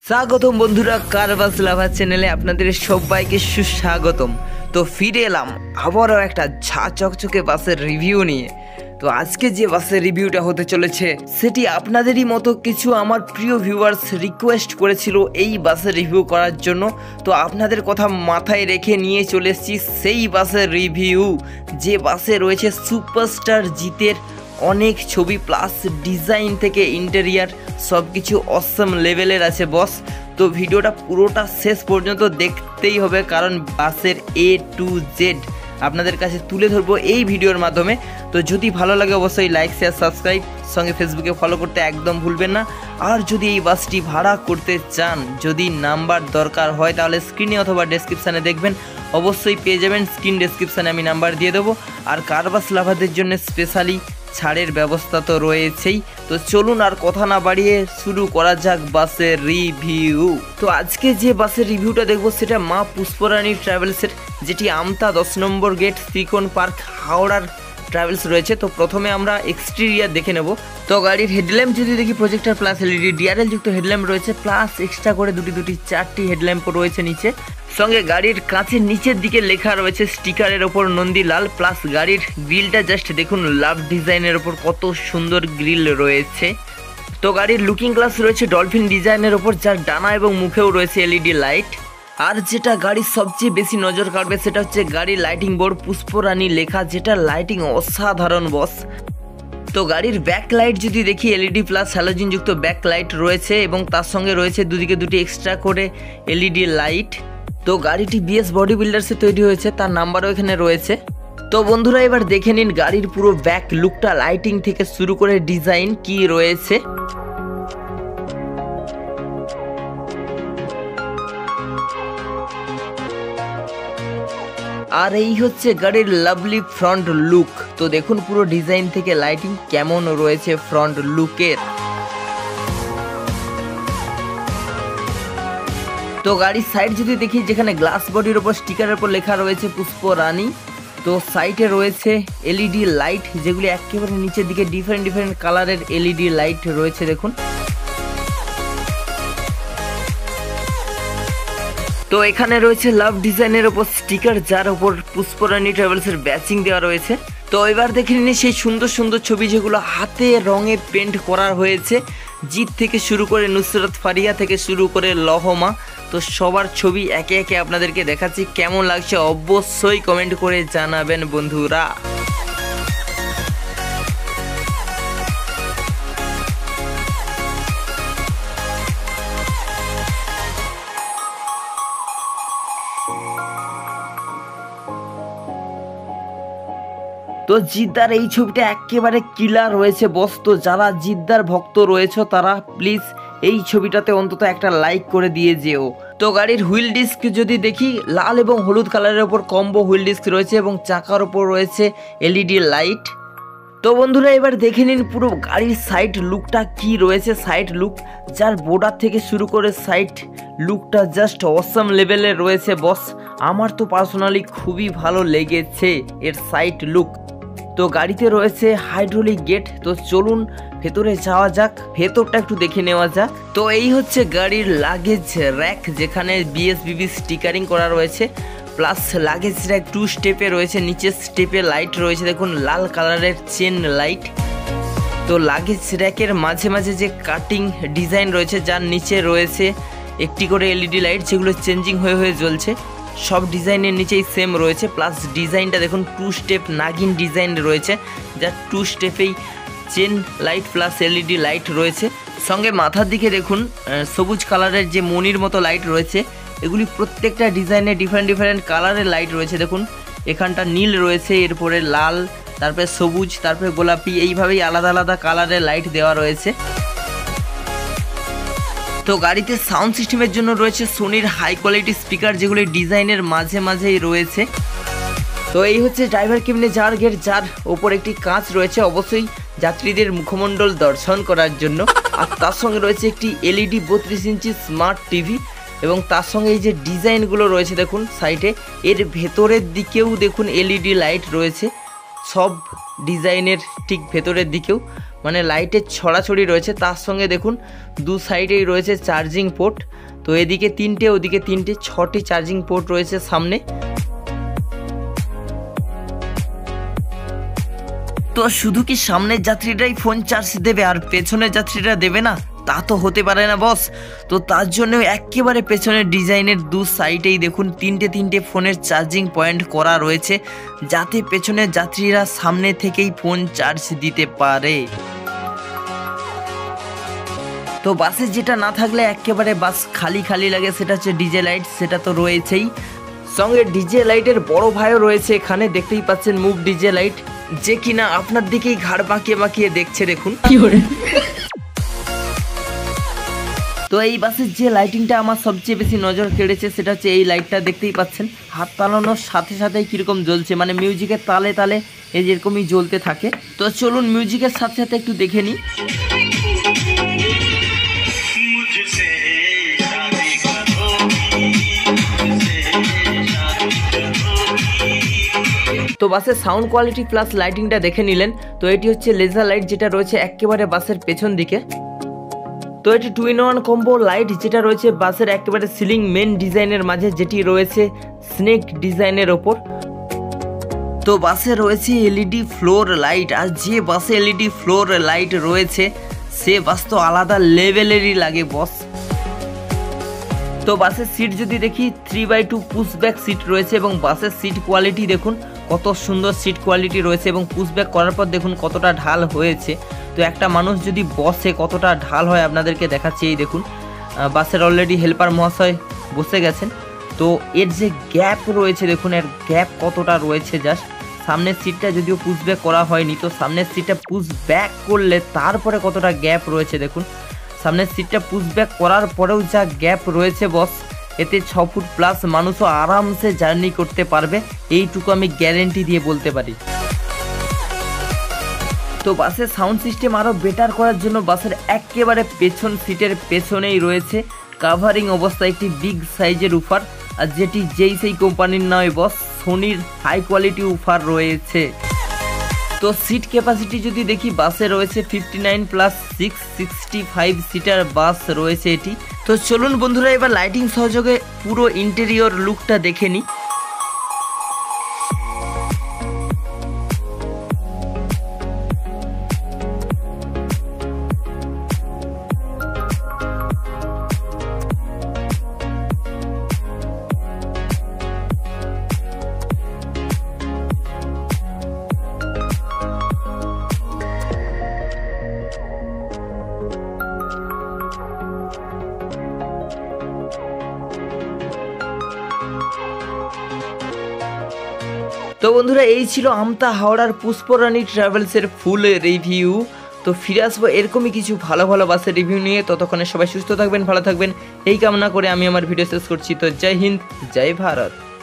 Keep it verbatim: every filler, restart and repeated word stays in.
স্বাগতম বন্ধুরা, কার বাস লাভার চ্যানেলে আপনাদের সবাইকে সুস্বাগতম। তো ফিরে এলাম আবারও একটা ঝা চকচকে বাসের রিভিউ নিয়ে। তো আজকে যে বাসের রিভিউটা হতে চলেছে সেটি আপনাদেরই মতো কিছু আমার প্রিয় ভিউয়ার্স রিকোয়েস্ট করেছিল এই বাসের রিভিউ করার জন্য। তো আপনাদের কথা মাথায় রেখে নিয়ে চলে এসেছি সেই বাসের রিভিউ যে বাসে রয়েছে সুপারস্টার জিতের অনেক ছবি প্লাস ডিজাইন থেকে ইন্টেরিয়ার সব কিছু অসম লেভেলের আছে বস। তো ভিডিওটা পুরোটা শেষ পর্যন্ত দেখতেই হবে, কারণ বাসের এ টু জেড আপনাদের কাছে তুলে ধরবো এই ভিডিওর মাধ্যমে। তো যদি ভালো লাগে অবশ্যই লাইক শেয়ার সাবস্ক্রাইব, সঙ্গে ফেসবুকে ফলো করতে একদম ভুলবেন না। আর যদি এই বাসটি ভাড়া করতে চান, যদি নাম্বার দরকার হয় তাহলে স্ক্রিনে অথবা ডেসক্রিপশানে দেখবেন, অবশ্যই পেয়ে যাবেন। স্ক্রিন ডেসক্রিপশানে আমি নাম্বার দিয়ে দেবো। আর কার বাস লাভারদের জন্য স্পেশালি ছাড়ের ব্যবস্থা তো রয়েছেই। তো চলুন আর কথা না বাড়িয়ে শুরু করা যাক বাসের রিভিউ। তো আজকে যে বাসের রিভিউটা দেখবো সেটা মা পুষ্পরানী ট্রাভেলসের, যেটি আমতা দশ নম্বর গেট ত্রিকোণ পার্ক হাওড়ার ট্রাভেলস রয়েছে। তো প্রথমে আমরা এক্সটেরিয়ার দেখে নেব। তো গাড়ির হেডল্যাম্প যদি দেখি প্রজেক্টর প্লাস এলইডি ডিআরএল যুক্ত হেডল্যাম্প রয়েছে, প্লাস এক্সট্রা করে দুটি দুটি চারটি হেডল্যাম্প রয়েছে নিচে। সঙ্গে গাড়ির কাঁচের নিচের দিকে লেখা রয়েছে স্টিকারের ওপর নন্দীলাল, প্লাস গাড়ির গ্রিলটা জাস্ট দেখুন লাভ ডিজাইনের ওপর কত সুন্দর গ্রিল রয়েছে। তো গাড়ির লুকিং গ্লাস রয়েছে ডলফিন ডিজাইনের ওপর, যার ডানা এবং মুখেও রয়েছে এলইডি লাইট। আর যেটা গাড়ির সবচেয়ে বেশি নজর কাড়বে সেটা হচ্ছে গাড়ির লাইটিং বোর্ড পুষ্পরানী লেখা, যেটা লাইটিং অসাধারণ বস। তো গাড়ির ব্যাক লাইট যদি দেখি এলইডি প্লাস হ্যালোজিন যুক্ত ব্যাক লাইট রয়েছে, এবং তার সঙ্গে রয়েছে দুদিকে দুটি এক্সট্রা করে এলইডি লাইট। তো গাড়িটি বিএস বডি বিল্ডার্সে তৈরি হয়েছে, তার নাম্বারও এখানে রয়েছে। তো বন্ধুরা এবার দেখে নিন গাড়ির পুরো ব্যাক লুকটা, লাইটিং থেকে শুরু করে ডিজাইন কি রয়েছে। আর এই হচ্ছে গাড়ির লাভলি ফ্রন্ট লুক। তো দেখুন পুরো ডিজাইন থেকে লাইটিং কেমন রয়েছে ফ্রন্ট লুকের। তো গাড়ির সাইড যদি দেখি, যেখানে গ্লাস বডির ওপর স্টিকারের উপর লেখা রয়েছে পুষ্পরানী। তো সাইডে রয়েছে এলইডি লাইট, যেগুলি একেবারে নিচের দিকে ডিফারেন্ট ডিফারেন্ট কালারের এলইডি লাইট রয়েছে দেখুন। তো এখানে রয়েছে লাভ ডিজাইনের ওপর স্টিকার, যার ওপর পুষ্পরানী ট্রাভেলসের ব্যাচিং দেওয়া রয়েছে। তো এবার দেখে নিন সেই সুন্দর সুন্দর ছবি যেগুলো হাতে রঙে পেন্ট করা হয়েছে, জিত থেকে শুরু করে নুসরত ফারিয়া থেকে শুরু করে লহমা। তো সবার ছবি একে একে আপনাদেরকে দেখাচ্ছি, কেমন লাগছে অবশ্যই কমেন্ট করে জানাবেন বন্ধুরা। তো জিদ্দার এই ছবিটা একেবারে কিলার রয়েছে বস। তো যারা জিদ্দার ভক্ত রয়েছে তারা প্লিজ এই ছবিটাতে অন্তত একটা লাইক করে দিয়ে যেও। তো গাড়ির হুইল ডিস্ক যদি দেখি, লাল এবং হলুদ কালারের ওপর কম্বো হুইল ডিস্ক রয়েছে, এবং চাকার ওপর রয়েছে এলইডি লাইট। তো বন্ধুরা এবার দেখে নিন পুরো গাড়ির সাইড লুকটা কি রয়েছে। সাইড লুক, যার বর্ডার থেকে শুরু করে সাইড লুকটা জাস্ট অসাম লেভেলের রয়েছে বস। আমার তো পার্সোনালি খুবই ভালো লেগেছে এর সাইড লুক। তো গাড়িতে রয়েছে হাইড্রোলিক গেট। তো চলুন ভেতরে যাওয়া যাক, ভেতরটা একটু দেখে নেওয়া যাক। তো এই হচ্ছে গাড়ির লাগেজ র্যাক, যেখানে বিএসবিবি স্টিকারিং করা রয়েছে, প্লাস লাগেজ র্যাক টু স্টেপে রয়েছে। নিচের স্টেপে লাইট রয়েছে দেখুন লাল কালারের চেন লাইট। তো লাগেজ র্যাকের মাঝে মাঝে যে কাটিং ডিজাইন রয়েছে, যার নিচে রয়েছে একটি করে এলইডি লাইট, যেগুলো চেঞ্জিং হয়ে হয়ে জ্বলছে। সব ডিজাইনের নিচেই সেম রয়েছে, প্লাস ডিজাইনটা দেখুন টু স্টেপ নাগিন ডিজাইন রয়েছে, যার টু স্টেপেই chain light plus LED light রয়েছে। সঙ্গে মাথার দিকে দেখুন সবুজ কালারের যে মনির মতো লাইট রয়েছে, এগুলি প্রত্যেকটা ডিজাইনে ডিফারেন্ট ডিফারেন্ট কালারের লাইট রয়েছে দেখুন। এখানটা নীল রয়েছে, এরপরে লাল, তারপরে সবুজ, তারপরে গোলাপি, এইভাবেই আলাদা আলাদা কালারের লাইট দেওয়া রয়েছে। তো গাড়িতে সাউন্ড সিস্টেমের জন্য রয়েছে সোনির হাই কোয়ালিটি স্পিকার, যেগুলি ডিজাইনের মাঝে মাঝেই রয়েছে। তো এই হচ্ছে ড্রাইভার কেবিনে যাওয়ার গেট, যার ওপর একটি কাঁচ রয়েছে অবশ্যই যাত্রীদের মুখমণ্ডল দর্শন করার জন্য। আর তার সঙ্গে রয়েছে একটি এলইডি বত্রিশ ইঞ্চি স্মার্ট টিভি, এবং তার সঙ্গে এই যে ডিজাইনগুলো রয়েছে দেখুন সাইডে, এর ভেতরের দিকেও দেখুন এলইডি লাইট রয়েছে সব ডিজাইনের ঠিক ভেতরের দিকেও। মানে লাইটের ছড়াছড়ি রয়েছে, তার সঙ্গে দেখুন দু সাইডেই রয়েছে চার্জিং পোর্ট। তো এদিকে তিনটে ওদিকে তিনটে, ছটি চার্জিং পোর্ট রয়েছে সামনে। তো শুধু কি সামনের যাত্রীরাই ফোন চার্জ দেবে আর পেছনের যাত্রীরা দেবে না? তা তো হতে পারে না বস। তো তার জন্য একেবারে পেছনের ডিজাইনের দু সাইডেই দেখুন তিনটে তিনটে ফোনের চার্জিং পয়েন্ট করা রয়েছে, যাতে পেছনের যাত্রীরা সামনে থেকেই ফোন চার্জ দিতে পারে। তো বাসে যেটা না থাকলে একেবারে বাস খালি খালি লাগে, সেটা হচ্ছে ডিজে লাইট। সেটা তো রয়েছেই, সঙ্গে ডিজে লাইটের বড় ভাইও রয়েছে এখানে, দেখতেই পাচ্ছেন মুভ ডিজে লাইট, যে কিনা আপনার দিকেই ঘাড় বাঁকিয়ে বাঁকিয়ে দেখছে, দেখুন কি করে। তো এই বাসের যে লাইটিংটা আমার সবচেয়ে বেশি নজর কেড়েছে সেটা হচ্ছে এই লাইটটা, দেখতেই পাচ্ছেন হাত তালানোর সাথে সাথেই কীরকম জ্বলছে, মানে মিউজিকের তালে তালে এই যেরকমই জ্বলতে থাকে। তো চলুন মিউজিকের সাথে সাথে একটু দেখে নিই। তো বাসের সাউন্ড কোয়ালিটি প্লাস লাইটিংটা দেখে নিলেন। তো এটি হচ্ছে লেজার লাইট, যেটা রয়েছে একেবারে বাসের পেছন দিকে। তো এটি two in one combo light, যেটা রয়েছে বাসের একেবারে সিলিং মেন ডিজাইনের মাঝে, যেটি রয়েছে স্নেক ডিজাইনের ওপর। তো বাসে রয়েছে এলইডি ফ্লোর লাইট, আর যে বাসে এলইডি ফ্লোর লাইট রয়েছে সে বাস তো আলাদা লেভেলেরই লাগে বস। তো বাসের সিট যদি দেখি three by two pushback seat রয়েছে, এবং বাসের সিট কোয়ালিটি দেখুন কত সুন্দর সিট কোয়ালিটি রয়েছে, এবং পুশব্যাক করার পর দেখুন কতটা ঢাল হয়েছে। তো একটা মানুষ যদি বসে কতটা ঢাল হয় আপনাদেরকে দেখাচ্ছি। এই দেখুন বাসের অলরেডি হেল্পার মহাশয় বসে গেছেন। তো এর যে গ্যাপ রয়েছে দেখুন, এর গ্যাপ কতটা রয়েছে জাস্ট। সামনের সিটটা যদিও পুশব্যাক করা হয়নি, তো সামনের সিটটা পুশব্যাক করলে তারপরে কতটা গ্যাপ রয়েছে দেখুন। সামনের সিটটা পুশব্যাক করার পরেও যা গ্যাপ রয়েছে বস, এতে ছ ফুট প্লাস মানুষও আরামসে জার্নি করতে পারবে, এইটুকু আমি গ্যারেন্টি দিয়ে বলতে পারি। তো বাসের সাউন্ড সিস্টেম আরও বেটার করার জন্য বাসের একেবারে পেছন সিটের পেছনেই রয়েছে কাভারিং অবস্থায় একটি বিগ সাইজের উফার, আর যেটি যেই সেই কোম্পানির নয় বস, সোনির হাই কোয়ালিটি উফার রয়েছে। তো সিট ক্যাপাসিটি যদি দেখি বাসে রয়েছে fifty nine plus six sixty five seater bus রয়েছে এটি। তো চলুন বন্ধুরা এবার লাইটিং সহযোগে পুরো ইন্টেরিয়র লুকটা দেখে নিই। তো বন্ধুরা এই ছিল আমতা হাওড়ার পুষ্পরানী ট্রাভেলসের ফুল রিভিউ। তো ফিরে আসবো এরকমই কিছু ভালো ভালো বাসের রিভিউ নিয়ে। ততক্ষণে সবাই সুস্থ থাকবেন, ভালো থাকবেন এই কামনা করে আমি আমার ভিডিও শেষ করছি। তো জয় হিন্দ, জয় ভারত।